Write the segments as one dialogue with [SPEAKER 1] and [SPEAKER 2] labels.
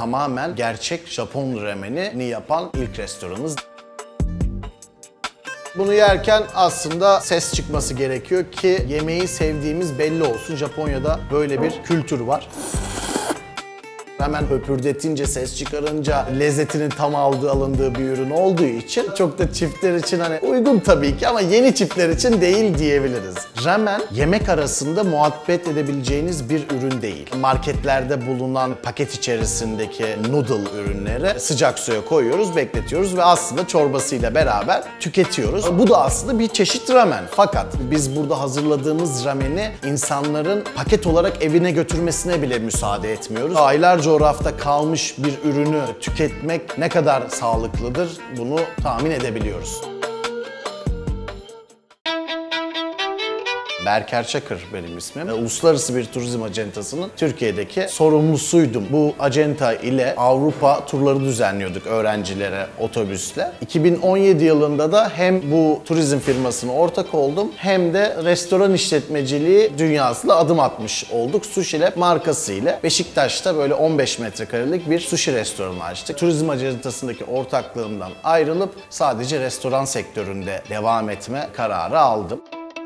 [SPEAKER 1] tamamen gerçek Japon ramenini yapan ilk restoranımız. Bunu yerken aslında ses çıkması gerekiyor ki yemeği sevdiğimiz belli olsun. Japonya'da böyle bir kültür var. Hemen höpürdetince, ses çıkarınca lezzetinin tam alındığı bir ürün olduğu için çok da çiftler için hani uygun tabii ki ama yeni çiftler için değil diyebiliriz. Ramen yemek arasında muhabbet edebileceğiniz bir ürün değil. Marketlerde bulunan paket içerisindeki noodle ürünleri sıcak suya koyuyoruz, bekletiyoruz ve aslında çorbasıyla beraber tüketiyoruz. Bu da aslında bir çeşit ramen. Fakat biz burada hazırladığımız rameni insanların paket olarak evine götürmesine bile müsaade etmiyoruz. Aylarca o rafta kalmış bir ürünü tüketmek ne kadar sağlıklıdır bunu tahmin edebiliyoruz. Berker Çakır benim ismim. Uluslararası bir turizm acentasının Türkiye'deki sorumlusuydum. Bu acenta ile Avrupa turları düzenliyorduk öğrencilere otobüsle. 2017 yılında da hem bu turizm firmasına ortak oldum hem de restoran işletmeciliği dünyasına adım atmış olduk. Sushi Lab markası ile Beşiktaş'ta böyle 15 metrekarelik bir sushi restoranı açtık. Turizm acentasındaki ortaklığımdan ayrılıp sadece restoran sektöründe devam etme kararı aldım.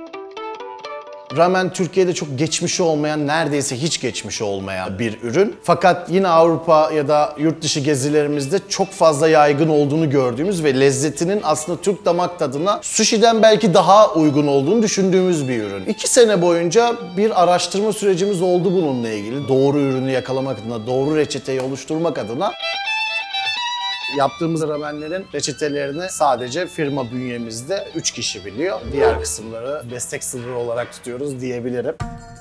[SPEAKER 1] Ramen Türkiye'de çok geçmişi olmayan, neredeyse hiç geçmişi olmayan bir ürün. Fakat yine Avrupa ya da yurt dışı gezilerimizde çok fazla yaygın olduğunu gördüğümüz ve lezzetinin aslında Türk damak tadına sushi'den belki daha uygun olduğunu düşündüğümüz bir ürün. 2 sene boyunca bir araştırma sürecimiz oldu bununla ilgili. Doğru ürünü yakalamak adına, doğru reçeteyi oluşturmak adına. Yaptığımız ramenlerin reçetelerini sadece firma bünyemizde 3 kişi biliyor. Diğer kısımları destek sırrı olarak tutuyoruz diyebilirim.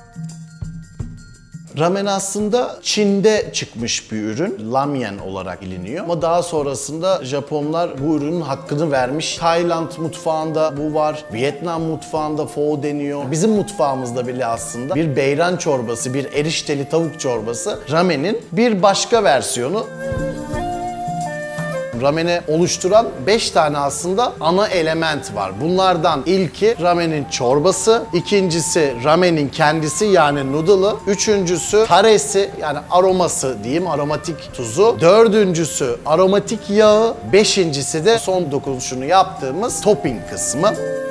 [SPEAKER 1] Ramen aslında Çin'de çıkmış bir ürün. Ramyen olarak biliniyor. Ama daha sonrasında Japonlar bu ürünün hakkını vermiş. Tayland mutfağında bu var. Vietnam mutfağında pho deniyor. Bizim mutfağımızda bile aslında bir beyran çorbası, bir erişteli tavuk çorbası ramenin bir başka versiyonu. Ramen'i oluşturan 5 tane aslında ana element var. Bunlardan ilki ramenin çorbası, ikincisi ramenin kendisi yani noodle'ı, üçüncüsü taresi yani aroması diyeyim, aromatik tuzu, dördüncüsü aromatik yağı, beşincisi de son dokunuşunu yaptığımız topping kısmı.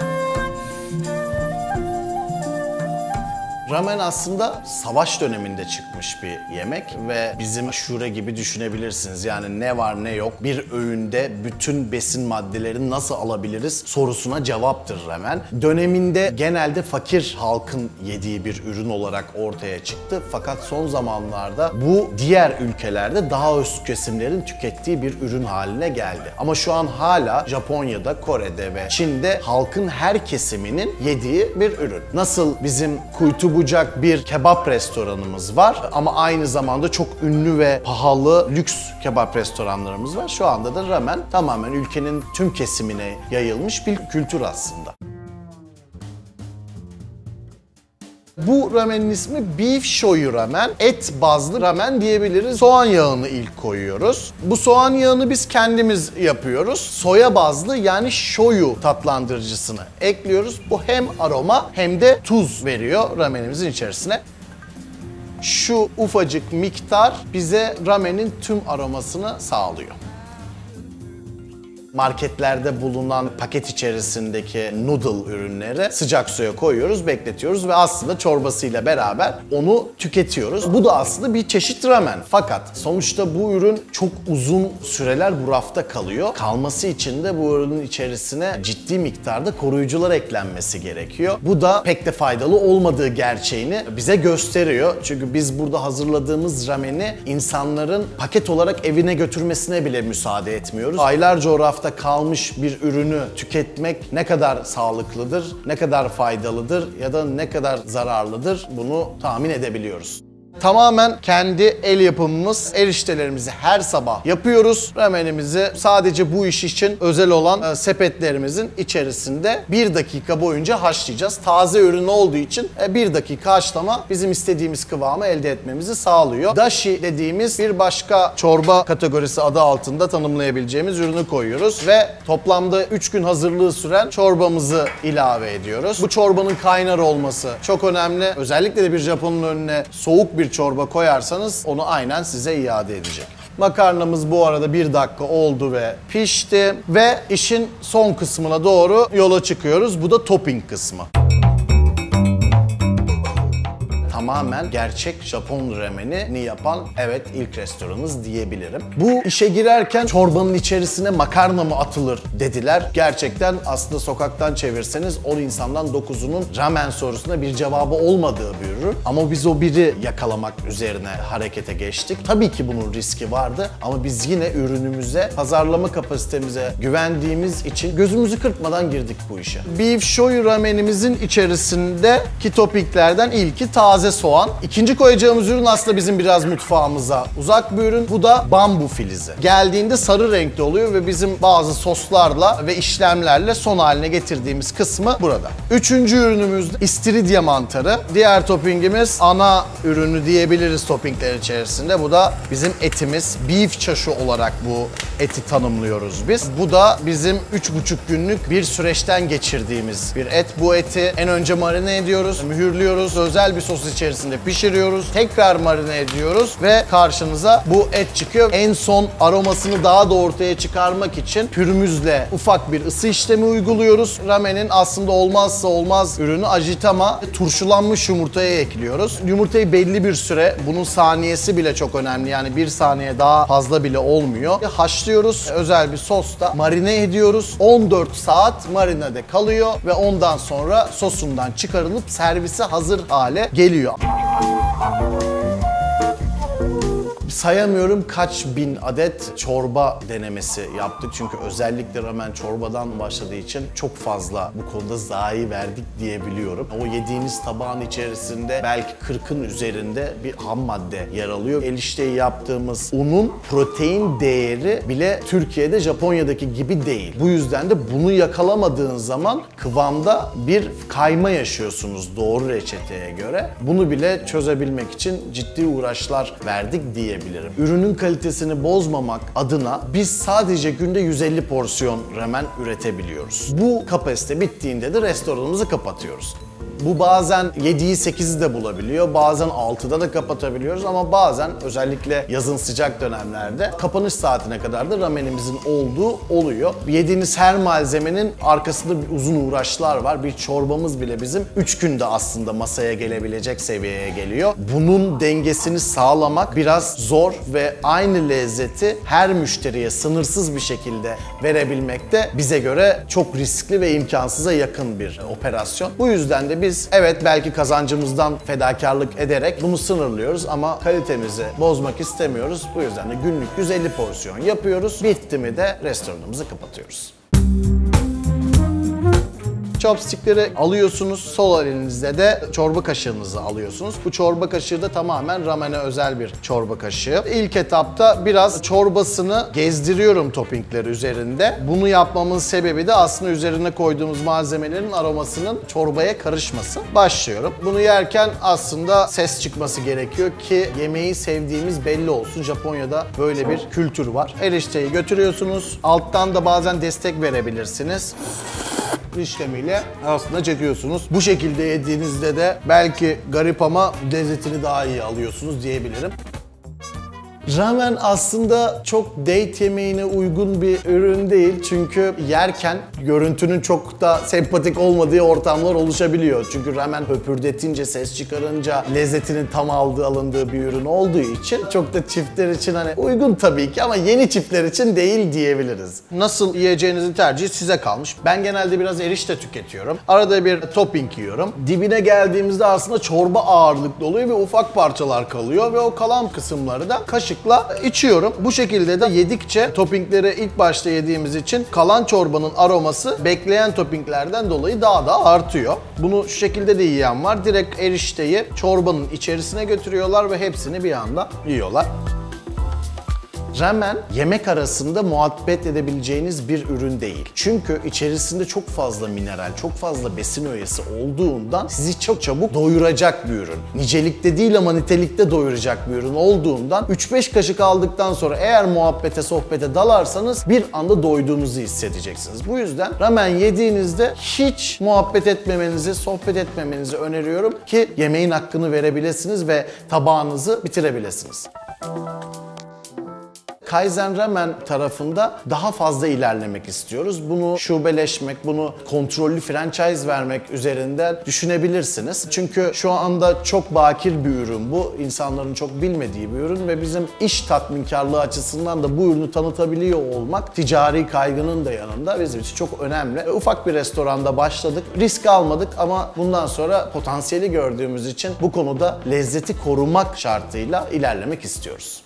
[SPEAKER 1] Ramen aslında savaş döneminde çıkmış bir yemek ve bizim aşure gibi düşünebilirsiniz. Yani ne var ne yok bir öğünde bütün besin maddelerini nasıl alabiliriz sorusuna cevaptır ramen. Döneminde genelde fakir halkın yediği bir ürün olarak ortaya çıktı. Fakat son zamanlarda bu diğer ülkelerde daha üst kesimlerin tükettiği bir ürün haline geldi. Ama şu an hala Japonya'da, Kore'de ve Çin'de halkın her kesiminin yediği bir ürün. Nasıl bizim kuytu bucak bir kebap restoranımız var ama aynı zamanda çok ünlü ve pahalı lüks kebap restoranlarımız var. Şu anda da ramen tamamen ülkenin tüm kesimine yayılmış bir kültür aslında. Bu ramenin ismi Beef Shoyu Ramen. Et bazlı ramen diyebiliriz. Soğan yağını ilk koyuyoruz. Bu soğan yağını biz kendimiz yapıyoruz. Soya bazlı yani shoyu tatlandırıcısını ekliyoruz. Bu hem aroma hem de tuz veriyor ramenimizin içerisine. Şu ufacık miktar bize ramenin tüm aromasını sağlıyor. Marketlerde bulunan paket içerisindeki noodle ürünleri sıcak suya koyuyoruz, bekletiyoruz ve aslında çorbasıyla beraber onu tüketiyoruz. Bu da aslında bir çeşit ramen. Fakat sonuçta bu ürün çok uzun süreler bu rafta kalıyor. Kalması için de bu ürünün içerisine ciddi miktarda koruyucular eklenmesi gerekiyor. Bu da pek de faydalı olmadığı gerçeğini bize gösteriyor. Çünkü biz burada hazırladığımız rameni insanların paket olarak evine götürmesine bile müsaade etmiyoruz. Aylarca o rafta kalmış bir ürünü tüketmek ne kadar sağlıklıdır, ne kadar faydalıdır ya da ne kadar zararlıdır bunu tahmin edebiliyoruz. Tamamen kendi el yapımımız eriştelerimizi her sabah yapıyoruz. Ramenimizi sadece bu iş için özel olan sepetlerimizin içerisinde 1 dakika boyunca haşlayacağız. Taze ürün olduğu için 1 dakika haşlama bizim istediğimiz kıvamı elde etmemizi sağlıyor. Dashi dediğimiz bir başka çorba kategorisi adı altında tanımlayabileceğimiz ürünü koyuyoruz ve toplamda 3 gün hazırlığı süren çorbamızı ilave ediyoruz. Bu çorbanın kaynar olması çok önemli. Özellikle de bir Japonun önüne soğuk bir çorba koyarsanız onu aynen size iade edecek. Makarnamız bu arada 1 dakika oldu ve pişti. Ve işin son kısmına doğru yola çıkıyoruz. Bu da topping kısmı. Tamamen gerçek Japon ramenini yapan ilk restoranımız diyebilirim. Bu işe girerken çorbanın içerisine makarna mı atılır dediler. Gerçekten aslında sokaktan çevirseniz 10 insandan 9'unun ramen sorusuna bir cevabı olmadığı bir ürün. Ama biz o biri yakalamak üzerine harekete geçtik. Tabii ki bunun riski vardı ama biz yine ürünümüze, pazarlama kapasitemize güvendiğimiz için gözümüzü kırpmadan girdik bu işe. Beef shoyu ramenimizin içerisindeki toppinglerden ilki taze soğan. İkinci koyacağımız ürün aslında bizim biraz mutfağımıza uzak bir ürün. Bu da bambu filizi. Geldiğinde sarı renkte oluyor ve bizim bazı soslarla ve işlemlerle son haline getirdiğimiz kısmı burada. Üçüncü ürünümüz istiridye mantarı. Diğer toppingimiz ana ürünü diyebiliriz toppingler içerisinde. Bu da bizim etimiz. Beef çaşı olarak bu eti tanımlıyoruz biz. Bu da bizim 3,5 günlük bir süreçten geçirdiğimiz bir et. Bu eti en önce marine ediyoruz, mühürlüyoruz, özel bir sos içerisinde pişiriyoruz, tekrar marine ediyoruz ve karşınıza bu et çıkıyor. En son aromasını daha da ortaya çıkarmak için pürmüzle ufak bir ısı işlemi uyguluyoruz. Ramenin aslında olmazsa olmaz ürünü ajitama, turşulanmış yumurtaya ekliyoruz. Yumurtayı belli bir süre, bunun saniyesi bile çok önemli, yani 1 saniye daha fazla bile olmuyor. Haşlıyoruz, özel bir sosta marine ediyoruz. 14 saat marinede kalıyor ve ondan sonra sosundan çıkarılıp servise hazır hale geliyor. Sayamıyorum kaç bin adet çorba denemesi yaptık. Çünkü özellikle ramen çorbadan başladığı için çok fazla bu konuda zayi verdik diyebiliyorum. O yediğiniz tabağın içerisinde belki 40'ın üzerinde bir ham madde yer alıyor. Erişteyi yaptığımız unun protein değeri bile Türkiye'de Japonya'daki gibi değil. Bu yüzden de bunu yakalamadığın zaman kıvamda bir kayma yaşıyorsunuz doğru reçeteye göre. Bunu bile çözebilmek için ciddi uğraşlar verdik diyebilirim. Ürünün kalitesini bozmamak adına biz sadece günde 150 porsiyon ramen üretebiliyoruz. Bu kapasite bittiğinde de restoranımızı kapatıyoruz. Bu bazen 7'yi 8'i de bulabiliyor, bazen 6'da da kapatabiliyoruz ama bazen özellikle yazın sıcak dönemlerde kapanış saatine kadar da ramenimizin olduğu oluyor. Yediğiniz her malzemenin arkasında bir uzun uğraşlar var. Bir çorbamız bile bizim 3 günde aslında masaya gelebilecek seviyeye geliyor. Bunun dengesini sağlamak biraz zor ve aynı lezzeti her müşteriye sınırsız bir şekilde verebilmek de bize göre çok riskli ve imkansıza yakın bir operasyon. Bu yüzden de biz belki kazancımızdan fedakarlık ederek bunu sınırlıyoruz ama kalitemizi bozmak istemiyoruz. Bu yüzden de günlük 150 porsiyon yapıyoruz. Bitti mi de restoranımızı kapatıyoruz. Chopstick'leri alıyorsunuz, sol elinizde de çorba kaşığınızı alıyorsunuz. Bu çorba kaşığı da tamamen ramene özel bir çorba kaşığı. İlk etapta biraz çorbasını gezdiriyorum toppingleri üzerinde. Bunu yapmamın sebebi de aslında üzerine koyduğumuz malzemelerin aromasının çorbaya karışması. Başlıyorum. Bunu yerken aslında ses çıkması gerekiyor ki yemeği sevdiğimiz belli olsun. Japonya'da böyle bir kültür var. Erişteyi götürüyorsunuz. Alttan da bazen destek verebilirsiniz. İşlemiyle aslında çekiyorsunuz. Bu şekilde yediğinizde de belki garip ama lezzetini daha iyi alıyorsunuz diyebilirim. Ramen aslında çok date yemeğine uygun bir ürün değil çünkü yerken görüntünün çok da sempatik olmadığı ortamlar oluşabiliyor. Çünkü ramen höpürdetince, ses çıkarınca lezzetinin tam alındığı bir ürün olduğu için çok da çiftler için uygun tabii ki ama yeni çiftler için değil diyebiliriz. Nasıl yiyeceğinizin tercihi size kalmış. Ben genelde biraz erişte tüketiyorum. Arada bir topping yiyorum. Dibine geldiğimizde aslında çorba ağırlıklı oluyor ve ufak parçalar kalıyor ve o kalan kısımları da kaşıkla içiyorum. Bu şekilde de yedikçe toppingleri ilk başta yediğimiz için kalan çorbanın aroması bekleyen toppinglerden dolayı daha da artıyor. Bunu şu şekilde de yiyen var. Direkt erişteyi çorbanın içerisine götürüyorlar ve hepsini bir anda yiyorlar. Ramen yemek arasında muhabbet edebileceğiniz bir ürün değil. Çünkü içerisinde çok fazla mineral, çok fazla besin öğesi olduğundan sizi çok çabuk doyuracak bir ürün. Nicelikte değil ama nitelikte doyuracak bir ürün olduğundan 3-5 kaşık aldıktan sonra eğer muhabbete, sohbete dalarsanız bir anda doyduğunuzu hissedeceksiniz. Bu yüzden ramen yediğinizde hiç muhabbet etmemenizi, sohbet etmemenizi öneriyorum ki yemeğin hakkını verebilirsiniz ve tabağınızı bitirebilirsiniz. Kaizen Ramen tarafında daha fazla ilerlemek istiyoruz. Bunu şubeleşmek, bunu kontrollü franchise vermek üzerinden düşünebilirsiniz. Çünkü şu anda çok bakir bir ürün bu. İnsanların çok bilmediği bir ürün ve bizim iş tatminkarlığı açısından da bu ürünü tanıtabiliyor olmak ticari kaygının da yanında bizim için çok önemli. Ufak bir restoranda başladık. Risk almadık ama bundan sonra potansiyeli gördüğümüz için bu konuda lezzeti korumak şartıyla ilerlemek istiyoruz.